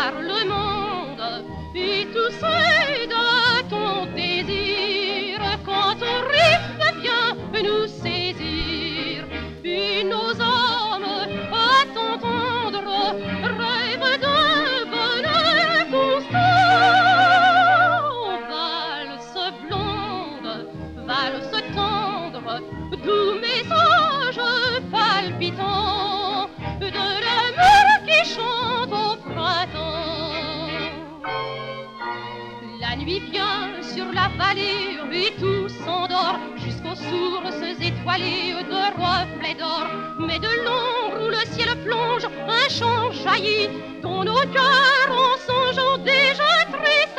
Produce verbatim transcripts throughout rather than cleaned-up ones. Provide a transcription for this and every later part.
par le monde, et tout c'est de ton désir, quand ton rythme vient nous saisir, et nos âmes à t'entendre rêvent d'un bonheur constant. Valse blonde, valse tendre, doux message palpitant de l'amour qui chante au printemps. La nuit vient sur la vallée et tout s'endort jusqu'aux sources étoilées de reflets d'or. Mais de l'ombre où le ciel plonge, un chant jaillit dont nos cœurs en songeant déjà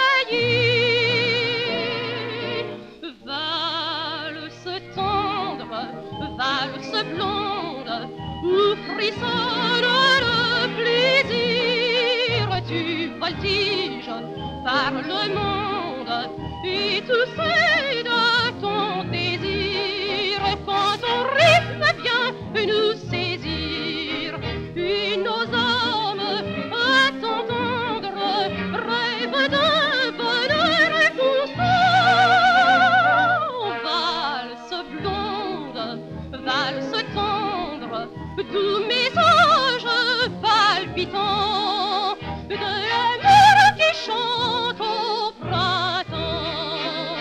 tressaillis. Valse tendre, valse blonde, où frissonne le plaisir, tu voltiges par le monde, et tout c'est de ton désir, quand ton rythme vient nous saisir, et nos âmes à t'entendre rêvent d'un bonheur constant. Valse blonde, valse tendre, doux message palpitant de l'amour qui chante au printemps.